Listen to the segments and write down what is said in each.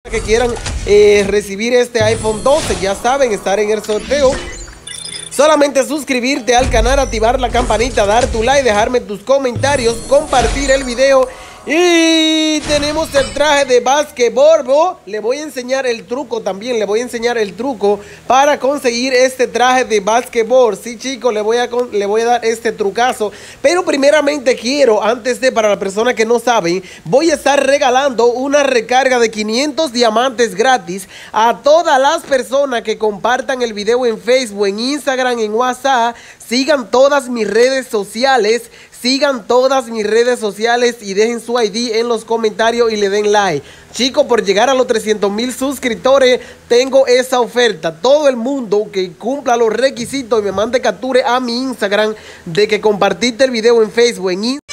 que quieran recibir este iPhone 12, ya saben, estar en el sorteo. Solamente suscribirte al canal, activar la campanita, dar tu like, dejarme tus comentarios, compartir el video. Y tenemos el traje de básquetbol, ¿no? Le voy a enseñar el truco también, le voy a enseñar el truco para conseguir este traje de básquetbol. Sí, chicos, le voy a dar este trucazo. Pero primeramente quiero, para la persona que no saben, voy a estar regalando una recarga de 500 diamantes gratis a todas las personas que compartan el video en Facebook, en Instagram, en WhatsApp. Sigan todas mis redes sociales. Sigan todas mis redes sociales y dejen su ID en los comentarios y le den like. Chicos, por llegar a los 300,000 suscriptores, tengo esa oferta. Todo el mundo que cumpla los requisitos y me mande capture a mi Instagram de que compartiste el video en Facebook, en Instagram.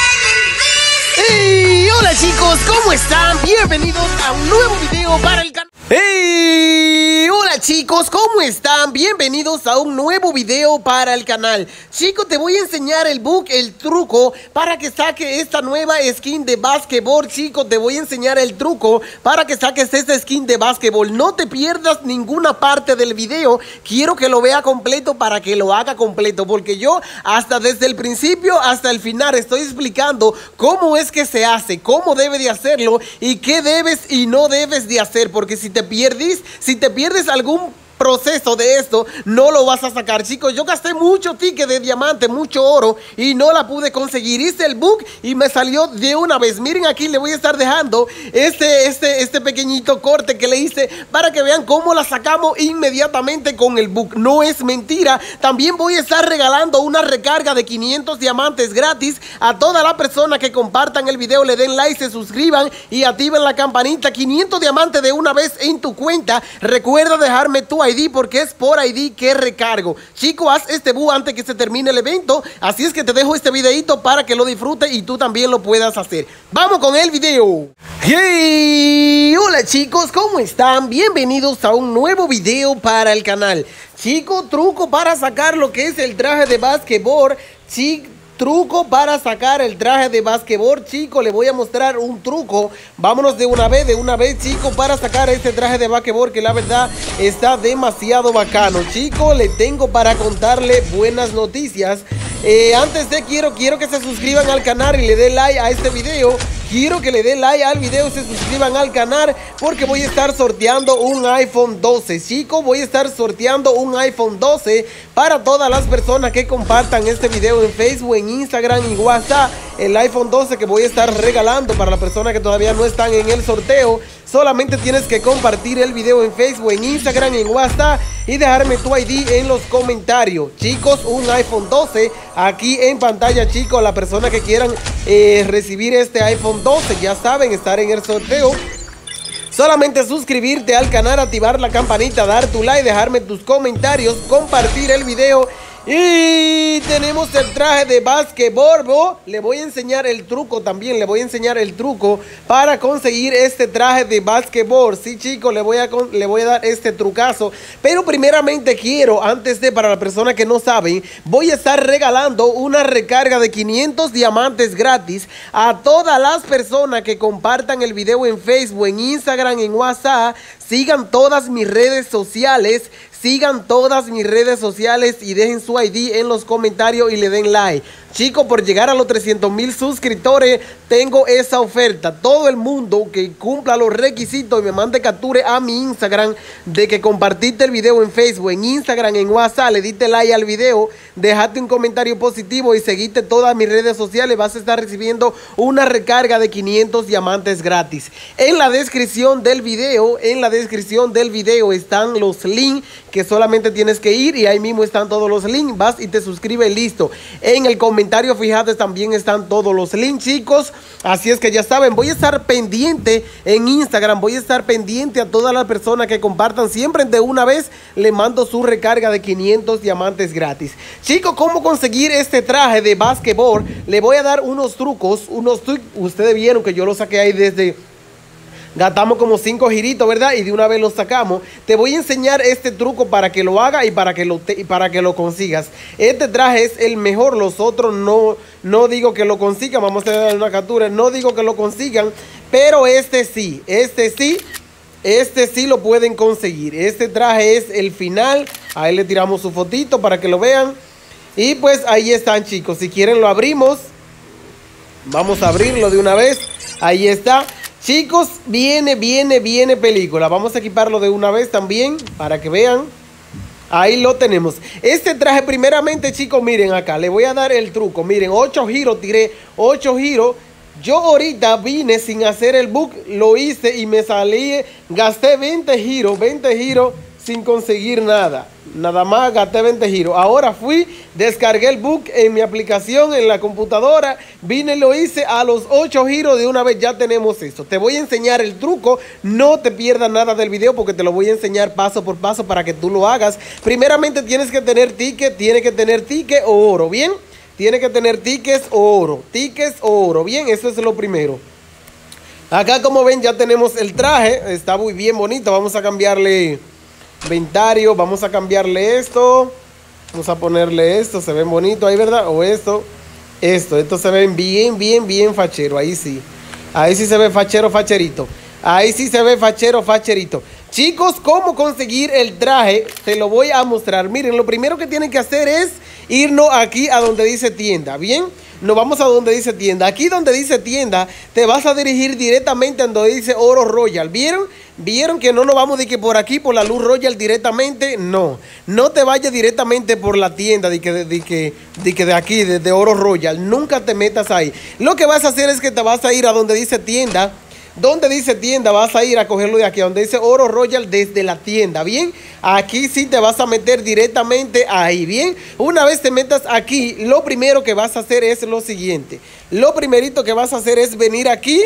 ¡Hey! Hola chicos, ¿cómo están? Bienvenidos a un nuevo video para el canal. ¡Hey! Hola chicos, ¿cómo están? Bienvenidos a un nuevo video para el canal. Chicos, te voy a enseñar el bug, el truco para que saques esta nueva skin de básquetbol. Chicos, te voy a enseñar el truco para que saques esta skin de básquetbol. No te pierdas ninguna parte del video. Quiero que lo vea completo para que lo haga completo, porque yo hasta desde el principio hasta el final estoy explicando cómo es que se hace, cómo debe de hacerlo y qué debes y no debes de hacer, porque si te pierdes algún proceso de esto, no lo vas a sacar. Chicos, yo gasté mucho ticket de diamante, mucho oro y no la pude conseguir. Hice el bug y me salió de una vez. Miren, aquí le voy a estar dejando este pequeñito corte que le hice para que vean cómo la sacamos inmediatamente con el bug. No es mentira. También voy a estar regalando una recarga de 500 diamantes gratis a toda la persona que compartan el video, le den like, se suscriban y activen la campanita. 500 diamantes de una vez en tu cuenta. Recuerda dejarme tu ID porque es por ID que recargo. Chicos, haz este bug antes que se termine el evento. Así es que te dejo este videito para que lo disfrutes y tú también lo puedas hacer. Vamos con el video. Hey, hola chicos, ¿cómo están? Bienvenidos a un nuevo video para el canal. Chicos, truco para sacar lo que es el traje de básquetbol. Truco para sacar el traje de básquetbol, chicos. Le voy a mostrar un truco. Vámonos de una vez, chicos, para sacar este traje de básquetbol que la verdad está demasiado bacano. Chicos, le tengo para contarle buenas noticias. Antes de quiero que se suscriban al canal y le den like a este video. Quiero que le den like al video y se suscriban al canal porque voy a estar sorteando un iPhone 12. Chicos, voy a estar sorteando un iPhone 12 para todas las personas que compartan este video en Facebook, en Instagram y WhatsApp. El iPhone 12 que voy a estar regalando para las personas que todavía no están en el sorteo. Solamente tienes que compartir el video en Facebook, en Instagram, en WhatsApp y dejarme tu ID en los comentarios. Chicos, un iPhone 12 aquí en pantalla, chicos. La persona que quieran recibir este iPhone 12, ya saben, estar en el sorteo. Solamente suscribirte al canal, activar la campanita, dar tu like, dejarme tus comentarios, compartir el video. Y tenemos el traje de básquetbol, ¿no? Le voy a enseñar el truco también, le voy a enseñar el truco para conseguir este traje de básquetbol. Sí, chicos, le voy a dar este trucazo. Pero primeramente quiero, para la persona que no saben, voy a estar regalando una recarga de 500 diamantes gratis a todas las personas que compartan el video en Facebook, en Instagram, en WhatsApp. Sigan todas mis redes sociales. Sigan todas mis redes sociales y dejen su ID en los comentarios y le den like. Chicos, por llegar a los 300,000 suscriptores, tengo esa oferta. Todo el mundo que cumpla los requisitos y me mande capture a mi Instagram de que compartiste el video en Facebook, en Instagram, en WhatsApp, le diste like al video, dejaste un comentario positivo y seguiste todas mis redes sociales, vas a estar recibiendo una recarga de 500 diamantes gratis. En la descripción del video, están los links que solamente tienes que ir y ahí mismo están todos los links. Vas y te suscribes, listo. En el comentario, fíjate, también están todos los links, chicos. Así es que ya saben, voy a estar pendiente en Instagram, voy a estar pendiente a todas las personas que compartan. Siempre de una vez le mando su recarga de 500 diamantes gratis. Chicos, ¿cómo conseguir este traje de básquetbol? Le voy a dar unos trucos, ustedes vieron que yo lo saqué ahí desde... Gastamos como 5 giritos, ¿verdad? Y de una vez lo sacamos. Te voy a enseñar este truco para que lo hagas y para que lo consigas. Este traje es el mejor. Los otros no digo que lo consigan. Vamos a dar una captura. No digo que lo consigan. Pero este sí. este sí lo pueden conseguir. Este traje es el final. Ahí le tiramos su fotito para que lo vean. Y pues ahí están, chicos. Si quieren lo abrimos. Vamos a abrirlo de una vez. Ahí está. Chicos, viene película. Vamos a equiparlo de una vez también para que vean. Ahí lo tenemos. Este traje primeramente, chicos, miren acá. Le voy a dar el truco. Miren, 8 giros, tiré 8 giros. Yo ahorita vine sin hacer el bug. Lo hice y me salí. Gasté 20 giros sin conseguir nada. Nada más gasté 20 giros. Ahora fui, descargué el bug en mi aplicación, en la computadora. Vine y lo hice a los 8 giros de una vez. Ya tenemos esto. Te voy a enseñar el truco. No te pierdas nada del video porque te lo voy a enseñar paso por paso para que tú lo hagas. Primeramente tienes que tener ticket. Tiene que tener ticket o oro, ¿bien? Tiene que tener tickets o oro. Tickets o oro, ¿bien? Eso es lo primero. Acá como ven ya tenemos el traje. Está muy bien bonito. Vamos a cambiarle inventario, vamos a cambiarle esto. Vamos a ponerle esto, se ven bonito ahí, ¿verdad? O esto se ven bien fachero, ahí sí. Ahí sí se ve fachero, facherito. Ahí sí se ve fachero, facherito. Chicos, ¿cómo conseguir el traje? Te lo voy a mostrar. Miren, lo primero que tienen que hacer es irnos aquí a donde dice tienda, ¿bien? Nos vamos a donde dice tienda. Aquí donde dice tienda, te vas a dirigir directamente a donde dice Oro Royal. ¿Vieron? ¿Vieron que no nos vamos de que por aquí, por la Luz Royal directamente? No. No te vayas directamente por la tienda de aquí, de Oro Royal. Nunca te metas ahí. Lo que vas a hacer es que te vas a ir a donde dice tienda. Donde dice tienda vas a ir a cogerlo de aquí, donde dice Oro Royal desde la tienda, ¿bien? Aquí sí te vas a meter directamente ahí, ¿bien? Una vez te metas aquí, lo primero que vas a hacer es lo siguiente. Lo primerito que vas a hacer es venir aquí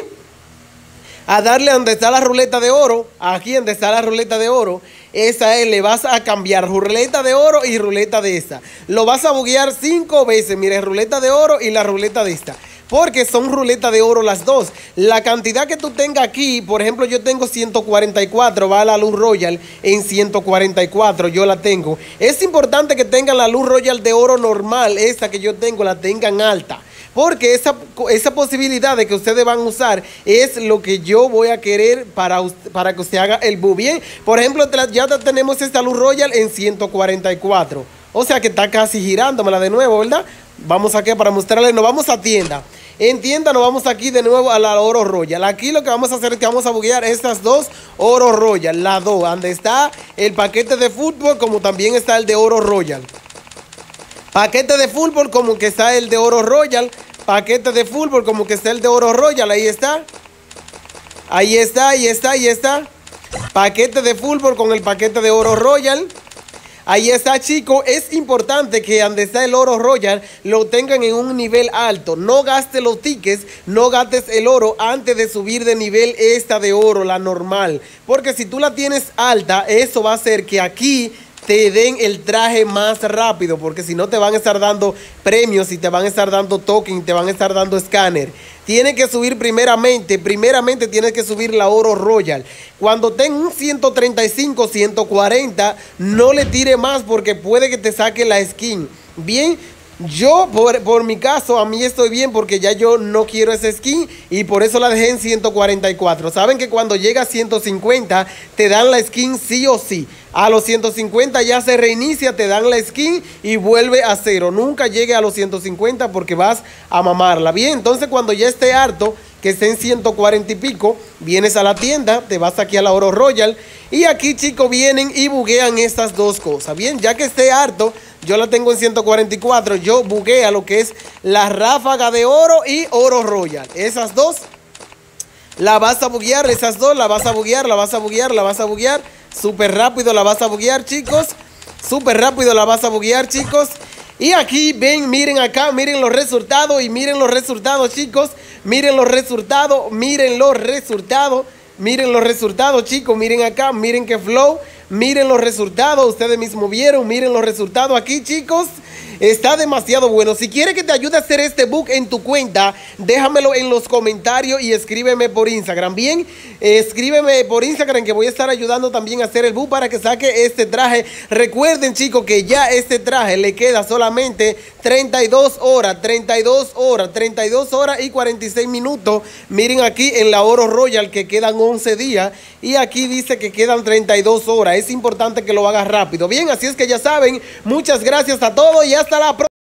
a darle donde está la ruleta de oro. Aquí donde está la ruleta de oro, esa es, le vas a cambiar ruleta de oro y ruleta de esta. Lo vas a buguear 5 veces, mire, ruleta de oro y la ruleta de esta. Porque son ruletas de oro las dos. La cantidad que tú tengas aquí, por ejemplo, yo tengo 144, va a la Luz Royal en 144, yo la tengo. Es importante que tengan la Luz Royal de oro normal, esta que yo tengo, la tengan alta. Porque esa posibilidad de que ustedes van a usar es lo que yo voy a querer para que usted haga el bug. Bien, por ejemplo, ya tenemos esta Luz Royal en 144. O sea que está casi girándomela de nuevo, ¿verdad? Vamos aquí para mostrarles, nos vamos a tienda. En tienda nos vamos aquí de nuevo a la Oro Royal. Aquí lo que vamos a hacer es que vamos a buguear estas dos Oro Royal. Las dos, donde está el paquete de fútbol como también está el de Oro Royal. Paquete de fútbol como que está el de Oro Royal. Paquete de fútbol como que está el de Oro Royal. Ahí está. Ahí está, ahí está, ahí está. Paquete de fútbol con el paquete de Oro Royal. Ahí está, chicos. Es importante que donde está el Oro Royal lo tengan en un nivel alto. No gastes los tickets, no gastes el oro antes de subir de nivel esta de oro, la normal. Porque si tú la tienes alta, eso va a hacer que aquí te den el traje más rápido, porque si no te van a estar dando premios y te van a estar dando token, te van a estar dando escáner. Tienes que subir primeramente tienes que subir la Oro Royal. Cuando tenga un 135, 140, no le tire más porque puede que te saque la skin. Bien, yo por mi caso, a mí estoy bien porque ya yo no quiero esa skin y por eso la dejé en 144. Saben que cuando llega a 150 te dan la skin sí o sí. A los 150 ya se reinicia, te dan la skin y vuelve a cero. Nunca llegue a los 150 porque vas a mamarla. Bien, entonces cuando ya esté harto, que esté en 140 y pico, vienes a la tienda, te vas aquí a la Oro Royal y aquí, chicos, vienen y buguean estas dos cosas. Bien, ya que esté harto, yo la tengo en 144, yo buguea lo que es la ráfaga de oro y Oro Royal. Esas dos la vas a buguear, esas dos la vas a buguear, la vas a buguear, la vas a buguear. Súper rápido la vas a buguear, chicos. Súper rápido la vas a buguear, chicos. Y aquí ven, miren acá, miren los resultados y miren los resultados, chicos. Miren los resultados, miren los resultados. Miren los resultados, chicos, miren acá, miren qué flow. Miren los resultados, ustedes mismos vieron, miren los resultados aquí, chicos. está demasiado bueno. Si quieres que te ayude a hacer este book en tu cuenta, déjamelo en los comentarios y escríbeme por Instagram. Bien, escríbeme por Instagram que voy a estar ayudando también a hacer el book para que saque este traje. Recuerden, chicos, que ya este traje le queda solamente 32 horas y 46 minutos. Miren aquí en la Oro Royal que quedan 11 días y aquí dice que quedan 32 horas. Es importante que lo hagas rápido. Bien, así es que ya saben, muchas gracias a todos y hasta la próxima.